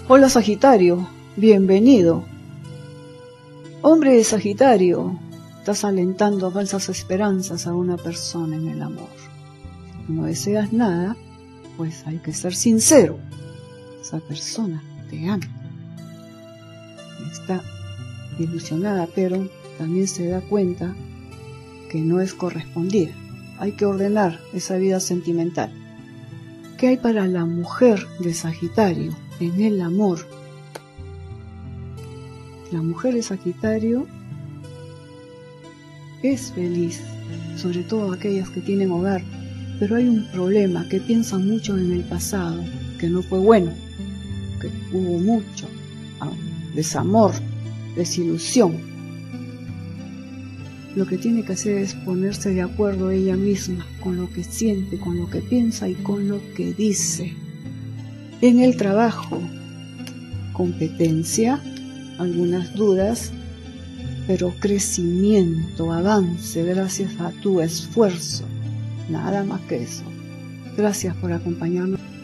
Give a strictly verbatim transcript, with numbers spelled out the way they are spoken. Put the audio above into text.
Hola Sagitario, bienvenido. Hombre de Sagitario, estás alentando falsas esperanzas a una persona en el amor. Si no deseas nada, pues hay que ser sincero. Esa persona te ama. Está ilusionada, pero también se da cuenta que no es correspondida. Hay que ordenar esa vida sentimental. ¿Qué hay para la mujer de Sagitario en el amor? La mujer de Sagitario es feliz, sobre todo aquellas que tienen hogar, pero hay un problema, que piensan mucho en el pasado, que no fue bueno, que hubo mucho desamor, desilusión. Lo que tiene que hacer es ponerse de acuerdo ella misma con lo que siente, con lo que piensa y con lo que dice. En el trabajo, competencia, algunas dudas, pero crecimiento, avance gracias a tu esfuerzo. Nada más que eso. Gracias por acompañarnos.